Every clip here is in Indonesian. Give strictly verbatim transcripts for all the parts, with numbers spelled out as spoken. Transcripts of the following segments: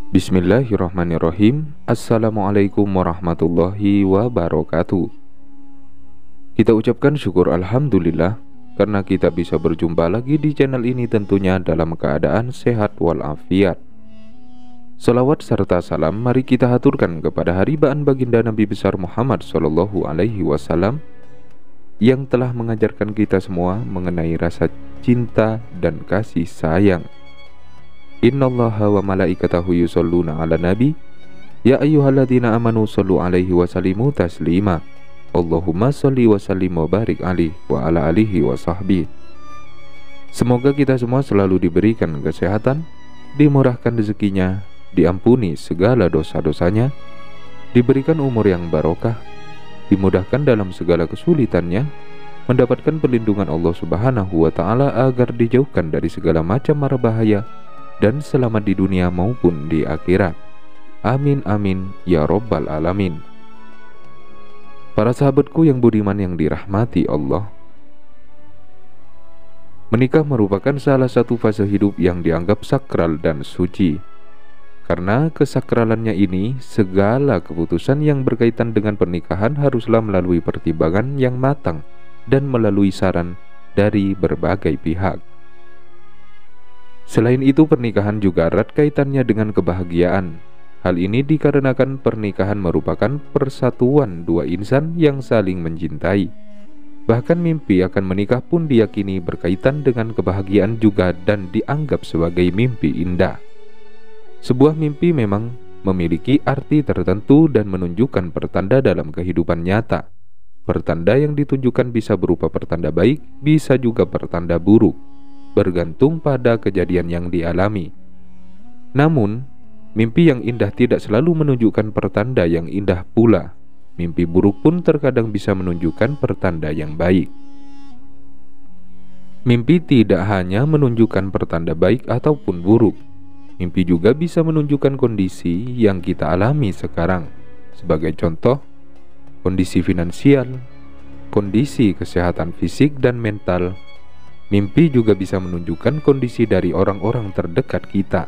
Bismillahirrahmanirrahim. Assalamualaikum warahmatullahi wabarakatuh. Kita ucapkan syukur Alhamdulillah karena kita bisa berjumpa lagi di channel ini, tentunya dalam keadaan sehat walafiat. Salawat serta salam mari kita haturkan kepada haribaan baginda Nabi besar Muhammad Sallallahu Alaihi Wasallam yang telah mengajarkan kita semua mengenai rasa cinta dan kasih sayang. Innallaha wa malaikatahu yusholluna ala nabi ya ayyuhalladzina amanu shollu alaihi wa sallimu taslima. Allahumma sholli wa sallim wa barik alaihi wa ala alihi wa sahbihi. Semoga kita semua selalu diberikan kesehatan, dimurahkan rezekinya, diampuni segala dosa-dosanya, diberikan umur yang barokah, dimudahkan dalam segala kesulitannya, mendapatkan perlindungan Allah Subhanahu wa taala agar dijauhkan dari segala macam mara bahaya dan selamat di dunia maupun di akhirat. Amin amin ya robbal alamin. Para sahabatku yang budiman yang dirahmati Allah, menikah merupakan salah satu fase hidup yang dianggap sakral dan suci. Karena kesakralannya ini, segala keputusan yang berkaitan dengan pernikahan haruslah melalui pertimbangan yang matang dan melalui saran dari berbagai pihak. Selain itu, pernikahan juga erat kaitannya dengan kebahagiaan. Hal ini dikarenakan pernikahan merupakan persatuan dua insan yang saling mencintai. Bahkan mimpi akan menikah pun diyakini berkaitan dengan kebahagiaan juga dan dianggap sebagai mimpi indah. Sebuah mimpi memang memiliki arti tertentu dan menunjukkan pertanda dalam kehidupan nyata. Pertanda yang ditunjukkan bisa berupa pertanda baik, bisa juga pertanda buruk, bergantung pada kejadian yang dialami. Namun, mimpi yang indah tidak selalu menunjukkan pertanda yang indah pula. Mimpi buruk pun terkadang bisa menunjukkan pertanda yang baik. Mimpi tidak hanya menunjukkan pertanda baik ataupun buruk. Mimpi juga bisa menunjukkan kondisi yang kita alami sekarang. Sebagai contoh, kondisi finansial, kondisi kesehatan fisik dan mental. Mimpi juga bisa menunjukkan kondisi dari orang-orang terdekat kita.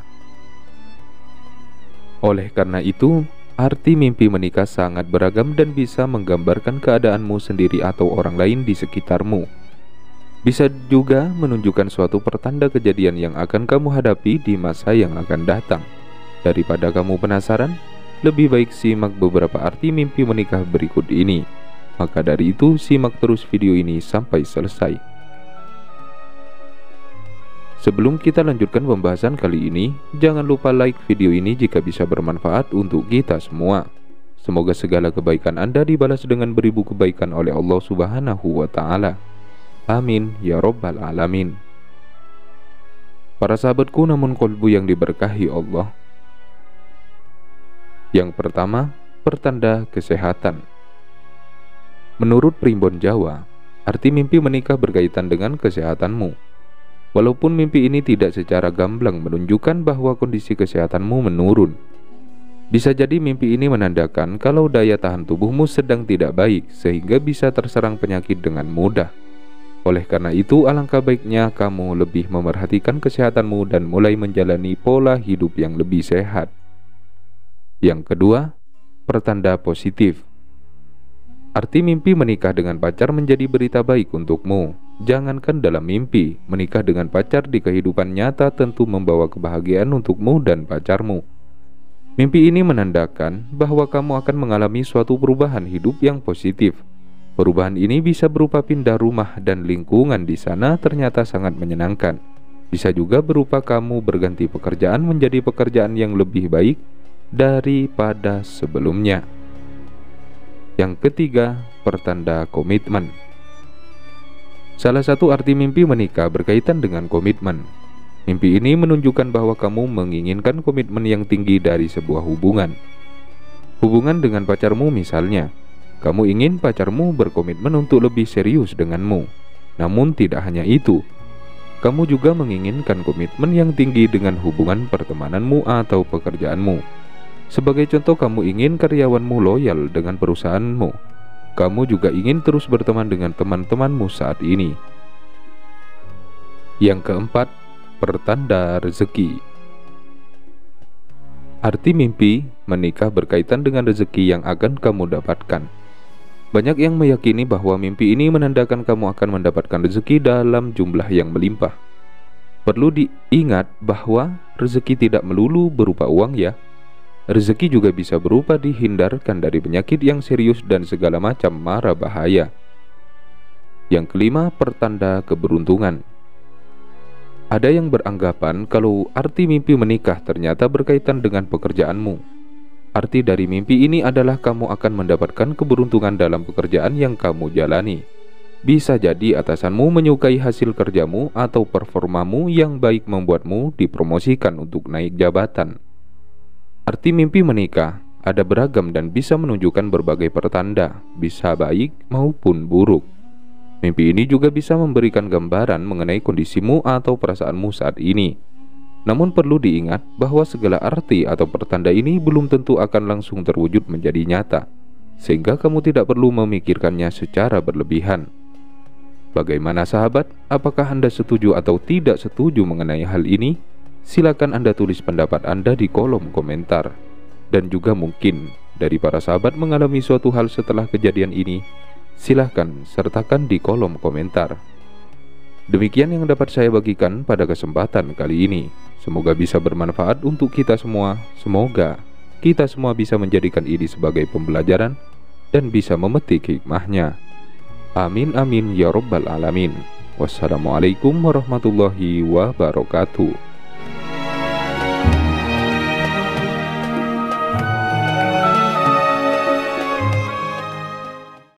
Oleh karena itu, arti mimpi menikah sangat beragam dan bisa menggambarkan keadaanmu sendiri atau orang lain di sekitarmu. Bisa juga menunjukkan suatu pertanda kejadian yang akan kamu hadapi di masa yang akan datang. Daripada kamu penasaran, lebih baik simak beberapa arti mimpi menikah berikut ini. Maka dari itu, simak terus video ini sampai selesai. Sebelum kita lanjutkan pembahasan kali ini, jangan lupa like video ini jika bisa bermanfaat untuk kita semua. Semoga segala kebaikan Anda dibalas dengan beribu kebaikan oleh Allah Subhanahu wa taala. Amin ya robbal alamin. Para sahabatku namun kolbu yang diberkahi Allah, yang pertama, pertanda kesehatan. Menurut Primbon Jawa, arti mimpi menikah berkaitan dengan kesehatanmu. Walaupun mimpi ini tidak secara gamblang menunjukkan bahwa kondisi kesehatanmu menurun. Bisa jadi mimpi ini menandakan kalau daya tahan tubuhmu sedang tidak baik, sehingga bisa terserang penyakit dengan mudah. Oleh karena itu, alangkah baiknya kamu lebih memerhatikan kesehatanmu dan mulai menjalani pola hidup yang lebih sehat. Yang kedua, pertanda positif. Arti mimpi menikah dengan pacar menjadi berita baik untukmu. Jangankan dalam mimpi, menikah dengan pacar di kehidupan nyata tentu membawa kebahagiaan untukmu dan pacarmu. Mimpi ini menandakan bahwa kamu akan mengalami suatu perubahan hidup yang positif. Perubahan ini bisa berupa pindah rumah dan lingkungan di sana ternyata sangat menyenangkan. Bisa juga berupa kamu berganti pekerjaan menjadi pekerjaan yang lebih baik daripada sebelumnya. Yang ketiga, pertanda komitmen. Salah satu arti mimpi menikah berkaitan dengan komitmen. Mimpi ini menunjukkan bahwa kamu menginginkan komitmen yang tinggi dari sebuah hubungan. Hubungan dengan pacarmu misalnya, kamu ingin pacarmu berkomitmen untuk lebih serius denganmu. Namun tidak hanya itu, kamu juga menginginkan komitmen yang tinggi dengan hubungan pertemananmu atau pekerjaanmu. Sebagai contoh, kamu ingin karyawanmu loyal dengan perusahaanmu. Kamu juga ingin terus berteman dengan teman-temanmu saat ini. Yang keempat, pertanda rezeki. Arti mimpi menikah berkaitan dengan rezeki yang akan kamu dapatkan. Banyak yang meyakini bahwa mimpi ini menandakan kamu akan mendapatkan rezeki dalam jumlah yang melimpah. Perlu diingat bahwa rezeki tidak melulu berupa uang ya. Rezeki juga bisa berupa dihindarkan dari penyakit yang serius dan segala macam mara bahaya. Yang kelima, pertanda keberuntungan. Ada yang beranggapan kalau arti mimpi menikah ternyata berkaitan dengan pekerjaanmu. Arti dari mimpi ini adalah kamu akan mendapatkan keberuntungan dalam pekerjaan yang kamu jalani. Bisa jadi atasanmu menyukai hasil kerjamu atau performamu yang baik membuatmu dipromosikan untuk naik jabatan. Arti mimpi menikah ada beragam dan bisa menunjukkan berbagai pertanda, bisa baik maupun buruk. Mimpi ini juga bisa memberikan gambaran mengenai kondisimu atau perasaanmu saat ini. Namun perlu diingat bahwa segala arti atau pertanda ini belum tentu akan langsung terwujud menjadi nyata, sehingga kamu tidak perlu memikirkannya secara berlebihan. Bagaimana sahabat? Apakah Anda setuju atau tidak setuju mengenai hal ini? Silakan Anda tulis pendapat Anda di kolom komentar. Dan juga mungkin dari para sahabat mengalami suatu hal setelah kejadian ini, silahkan sertakan di kolom komentar. Demikian yang dapat saya bagikan pada kesempatan kali ini. Semoga bisa bermanfaat untuk kita semua. Semoga kita semua bisa menjadikan ini sebagai pembelajaran dan bisa memetik hikmahnya. Amin amin ya rabbal alamin. Wassalamualaikum warahmatullahi wabarakatuh.